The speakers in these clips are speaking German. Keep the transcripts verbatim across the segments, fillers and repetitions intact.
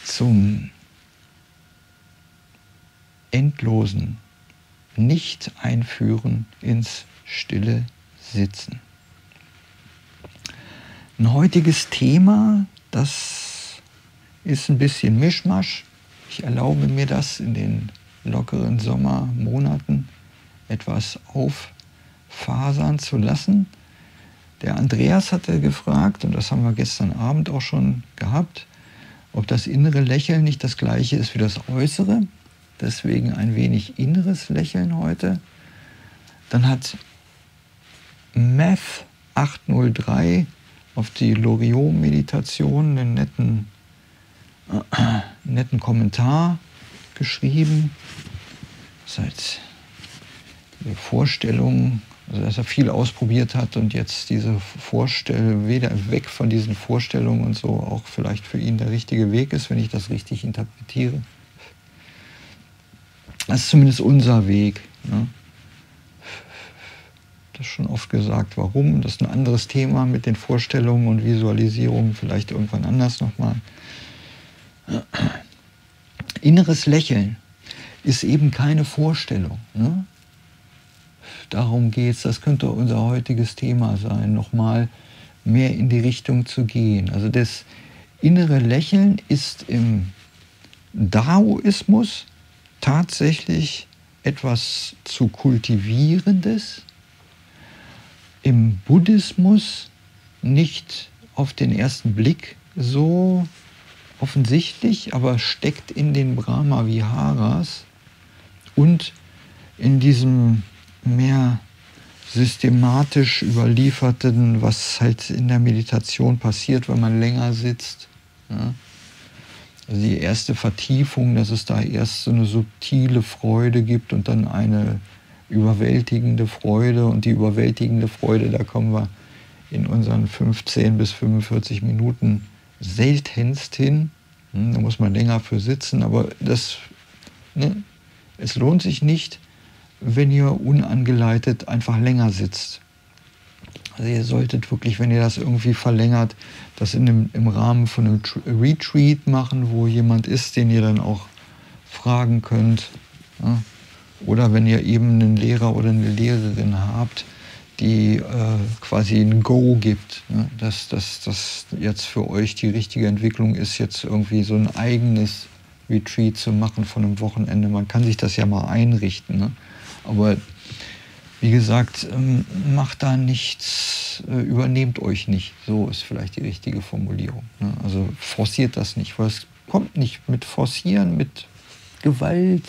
zum endlosen Nicht-Einführen ins stille Sitzen. Ein heutiges Thema, das ist ein bisschen Mischmasch. Ich erlaube mir das in den lockeren Sommermonaten etwas auffasern zu lassen. Der Andreas hatte gefragt, und das haben wir gestern Abend auch schon gehabt, ob das innere Lächeln nicht das gleiche ist wie das äußere. Deswegen ein wenig inneres Lächeln heute. Dann hat Math acht null drei auf die Loriot-Meditation einen netten, äh, netten Kommentar geschrieben. Seit der Vorstellung, also dass er viel ausprobiert hat und jetzt diese Vorstellung, weder weg von diesen Vorstellungen und so auch vielleicht für ihn der richtige Weg ist, wenn ich das richtig interpretiere. Das ist zumindest unser Weg. Ne? Das ist schon oft gesagt, warum. Das ist ein anderes Thema mit den Vorstellungen und Visualisierungen, vielleicht irgendwann anders nochmal. Inneres Lächeln ist eben keine Vorstellung. Ne? Darum geht es, das könnte unser heutiges Thema sein, nochmal mehr in die Richtung zu gehen. Also das innere Lächeln ist im Daoismus tatsächlich etwas zu Kultivierendes, im Buddhismus nicht auf den ersten Blick so offensichtlich, aber steckt in den Brahma-Viharas und in diesem mehr systematisch überlieferten, was halt in der Meditation passiert, wenn man länger sitzt. Ja. Also die erste Vertiefung, dass es da erst so eine subtile Freude gibt und dann eine überwältigende Freude. Und die überwältigende Freude, da kommen wir in unseren fünfzehn bis fünfundvierzig Minuten seltenst hin. Da muss man länger für sitzen, aber das, ne, es lohnt sich nicht, wenn ihr unangeleitet einfach länger sitzt. Also ihr solltet wirklich, wenn ihr das irgendwie verlängert, das in dem, im Rahmen von einem Retreat machen, wo jemand ist, den ihr dann auch fragen könnt. Ja? Oder wenn ihr eben einen Lehrer oder eine Lehrerin habt, die äh, quasi ein Go gibt, ja? dass das jetzt für euch die richtige Entwicklung ist, jetzt irgendwie so ein eigenes Retreat zu machen von einem Wochenende. Man kann sich das ja mal einrichten. Ne? Aber wie gesagt, macht da nichts, übernehmt euch nicht. So ist vielleicht die richtige Formulierung. Also forciert das nicht, weil es kommt nicht mit Forcieren, mit Gewalt.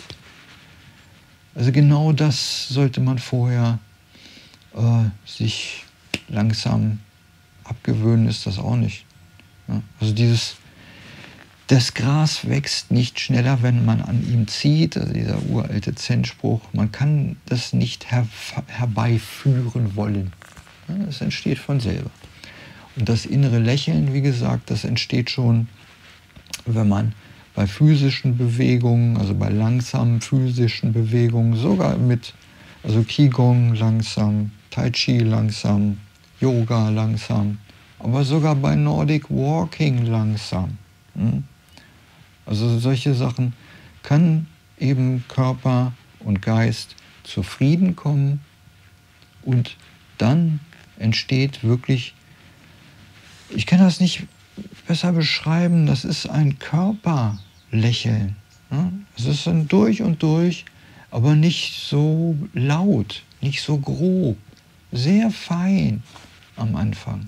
Also genau das sollte man vorher äh, sich langsam abgewöhnen, ist das auch nicht. Also dieses Das Gras wächst nicht schneller, wenn man an ihm zieht, also dieser uralte Zen-Spruch. Man kann das nicht her herbeiführen wollen. Es entsteht von selber. Und das innere Lächeln, wie gesagt, das entsteht schon, wenn man bei physischen Bewegungen, also bei langsamen physischen Bewegungen, sogar mit also Qigong langsam, Tai Chi langsam, Yoga langsam, aber sogar bei Nordic Walking langsam. Hm? Also solche Sachen kann eben Körper und Geist zu Frieden kommen und dann entsteht wirklich, ich kann das nicht besser beschreiben, das ist ein Körperlächeln. Es ist ein durch und durch, aber nicht so laut, nicht so grob, sehr fein am Anfang.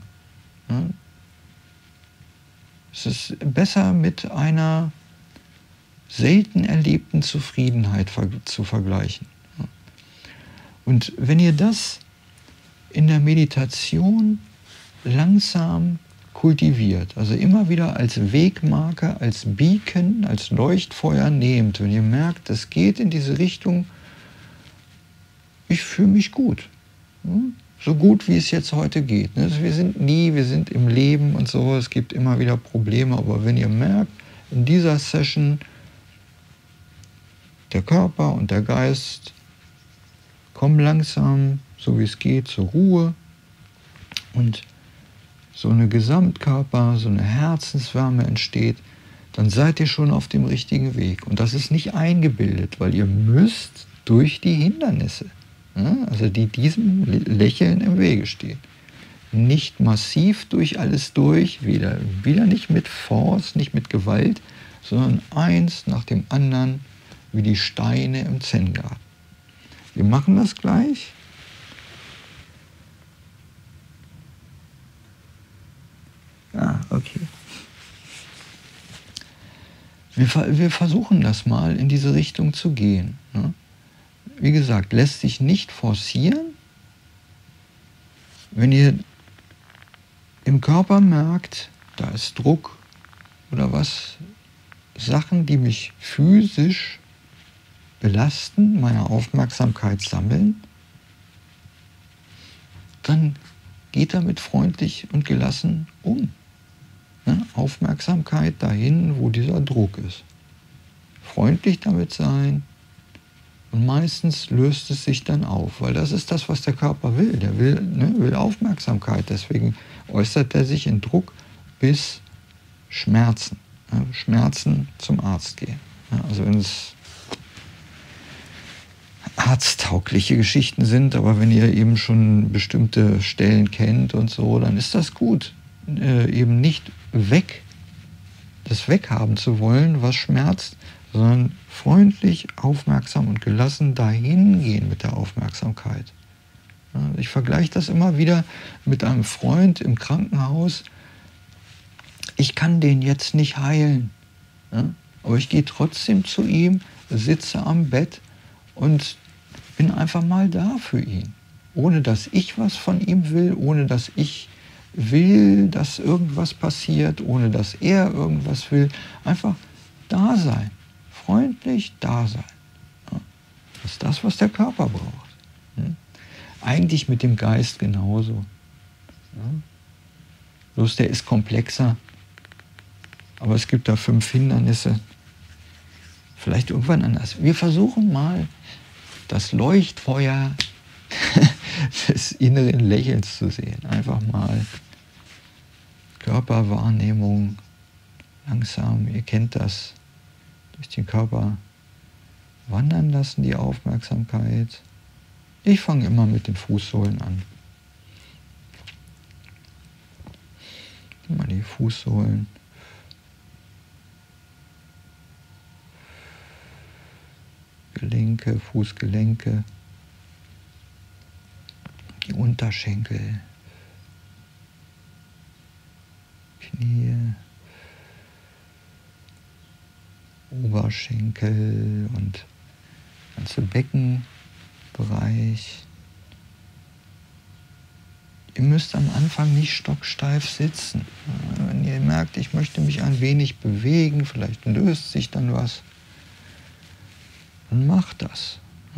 Es ist besser mit einer selten erlebten Zufriedenheit zu vergleichen. Und wenn ihr das in der Meditation langsam kultiviert, also immer wieder als Wegmarker, als Beacon, als Leuchtfeuer nehmt, wenn ihr merkt, das geht in diese Richtung, ich fühle mich gut. So gut, wie es jetzt heute geht. Wir sind nie, wir sind im Leben und so, es gibt immer wieder Probleme, aber wenn ihr merkt, in dieser Session, der Körper und der Geist kommen langsam, so wie es geht, zur Ruhe und so eine Gesamtkörper, so eine Herzenswärme entsteht, dann seid ihr schon auf dem richtigen Weg. Und das ist nicht eingebildet, weil ihr müsst durch die Hindernisse, ja, also die diesem Lächeln im Wege stehen. Nicht massiv durch alles durch, wieder, wieder nicht mit Force, nicht mit Gewalt, sondern eins nach dem anderen, wie die Steine im Zen-Garten. Wir machen das gleich. Ah, okay. Wir, wir versuchen das mal in diese Richtung zu gehen. Ne? Wie gesagt, lässt sich nicht forcieren. Wenn ihr im Körper merkt, da ist Druck oder was, Sachen, die mich physisch belasten, meine Aufmerksamkeit sammeln, dann geht damit freundlich und gelassen um. Ne? Aufmerksamkeit dahin, wo dieser Druck ist. Freundlich damit sein und meistens löst es sich dann auf, weil das ist das, was der Körper will. Der will, ne, will Aufmerksamkeit, deswegen äußert er sich in Druck bis Schmerzen. Ne? Schmerzen zum Arzt gehen. Ja, also wenn es arzttaugliche Geschichten sind, aber wenn ihr eben schon bestimmte Stellen kennt und so, dann ist das gut. Äh, eben nicht weg, das weghaben zu wollen, was schmerzt, sondern freundlich, aufmerksam und gelassen dahin gehen mit der Aufmerksamkeit. Ja, ich vergleiche das immer wieder mit einem Freund im Krankenhaus. Ich kann den jetzt nicht heilen, ja, aber ich gehe trotzdem zu ihm, sitze am Bett und bin einfach mal da für ihn, ohne dass ich was von ihm will, ohne dass ich will, dass irgendwas passiert, ohne dass er irgendwas will. Einfach da sein, freundlich da sein. Ja, das ist das, was der Körper braucht. Hm? Eigentlich mit dem Geist genauso. Ja? Bloß der ist komplexer, aber es gibt da fünf Hindernisse. Vielleicht irgendwann anders. Wir versuchen mal, das Leuchtfeuer des inneren Lächelns zu sehen. Einfach mal Körperwahrnehmung, langsam, ihr kennt das, durch den Körper wandern lassen, die Aufmerksamkeit. Ich fange immer mit den Fußsohlen an. Mal die Fußsohlen. Gelenke, Fußgelenke, die Unterschenkel, Knie, Oberschenkel und ganze Beckenbereich. Ihr müsst am Anfang nicht stocksteif sitzen. Wenn ihr merkt, ich möchte mich ein wenig bewegen, vielleicht löst sich dann was, dann macht das. Ja.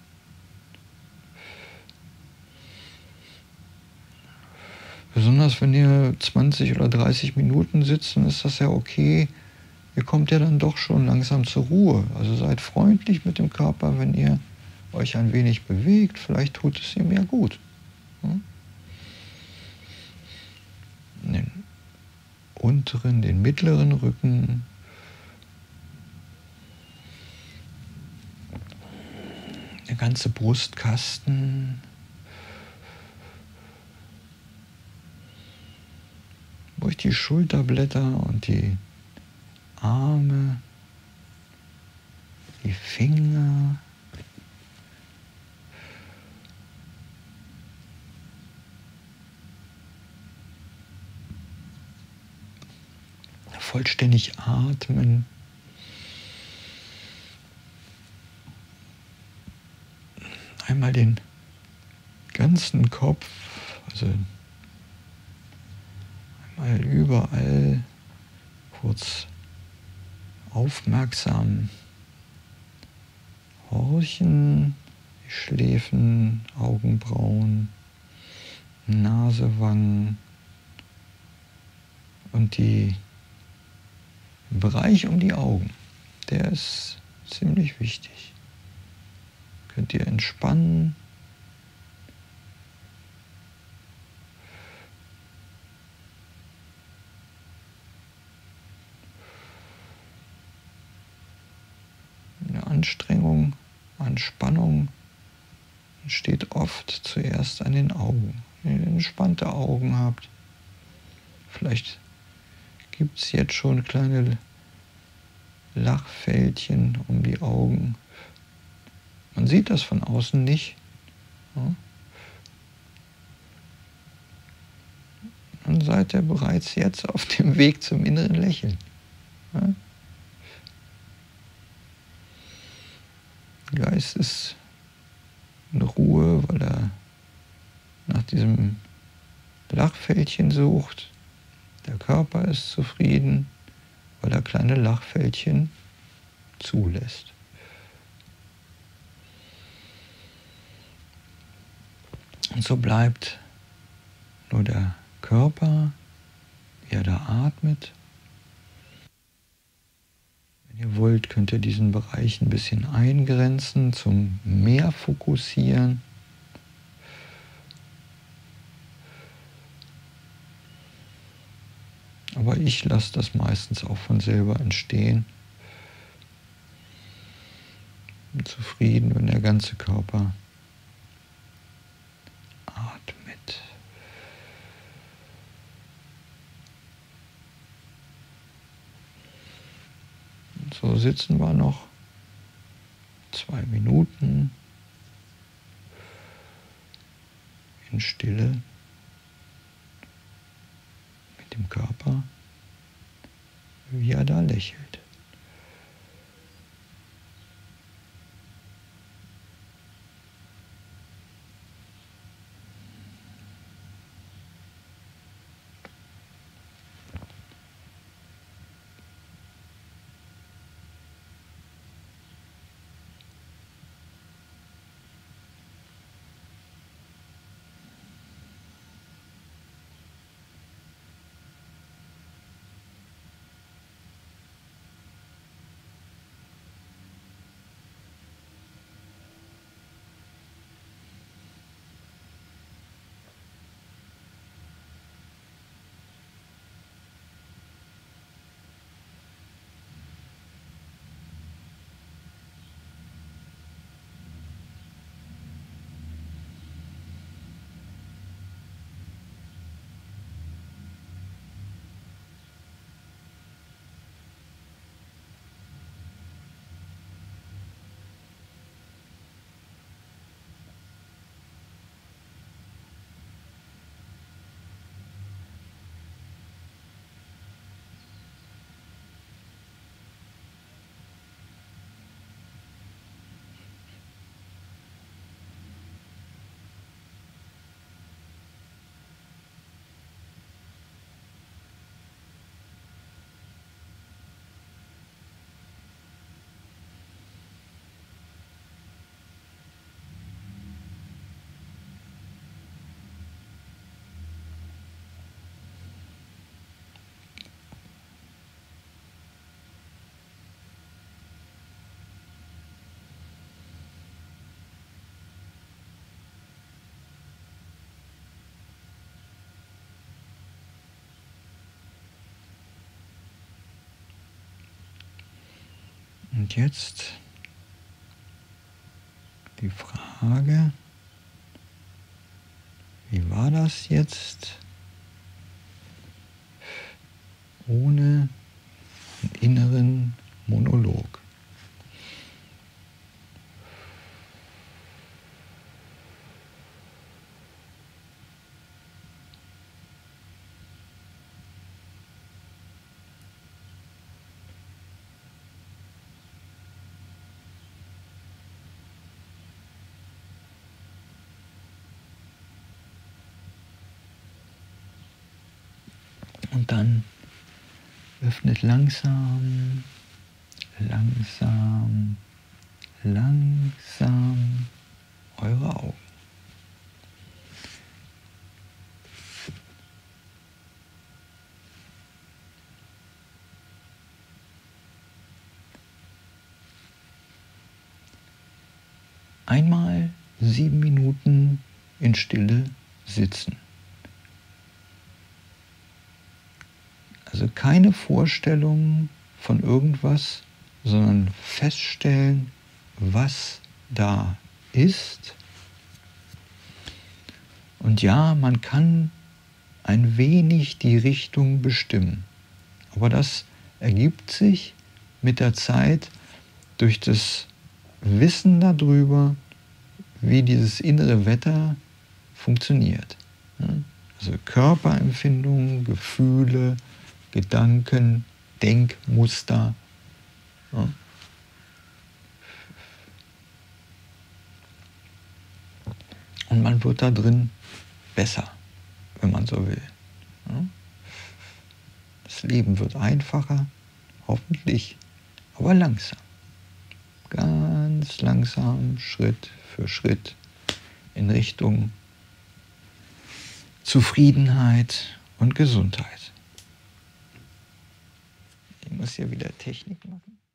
Besonders wenn ihr zwanzig oder dreißig Minuten sitzt, dann ist das ja okay. Ihr kommt ja dann doch schon langsam zur Ruhe. Also seid freundlich mit dem Körper, wenn ihr euch ein wenig bewegt. Vielleicht tut es ihm ja gut. Ja. Den unteren, den mittleren Rücken. Der ganze Brustkasten, durch die Schulterblätter und die Arme, die Finger, vollständig atmen. Einmal den ganzen Kopf, also einmal überall kurz aufmerksam horchen, die Schläfen, Augenbrauen, Nase, Wangen und die Bereich um die Augen, der ist ziemlich wichtig. Könnt ihr entspannen. Anstrengung, Anspannung entsteht oft zuerst an den Augen. Wenn ihr entspannte Augen habt, vielleicht gibt es jetzt schon kleine Lachfältchen um die Augen. Man sieht das von außen nicht. Ja? Dann seid ihr bereits jetzt auf dem Weg zum inneren Lächeln. Ja? Der Geist ist in Ruhe, weil er nach diesem Lachfältchen sucht. Der Körper ist zufrieden, weil er kleine Lachfältchen zulässt. Und so bleibt nur der Körper, wie er da atmet. Wenn ihr wollt, könnt ihr diesen Bereich ein bisschen eingrenzen, zum mehr fokussieren. Aber ich lasse das meistens auch von selber entstehen. Bin zufrieden, wenn der ganze Körper atmet. Und so sitzen wir noch zwei Minuten in Stille mit dem Körper, wie er da lächelt. Und jetzt die Frage, wie war das jetzt ohne einen inneren Monolog? Und dann öffnet langsam, langsam, langsam eure Augen. Einmal sieben Minuten in Stille sitzen. Also keine Vorstellung von irgendwas, sondern feststellen, was da ist. Und ja, man kann ein wenig die Richtung bestimmen. Aber das ergibt sich mit der Zeit durch das Wissen darüber, wie dieses innere Wetter funktioniert. Also Körperempfindungen, Gefühle, Gedanken, Denkmuster. Und man wird da drin besser, wenn man so will. Das Leben wird einfacher, hoffentlich, aber langsam. Ganz langsam, Schritt für Schritt in Richtung Zufriedenheit und Gesundheit. Ich muss hier wieder Technik machen.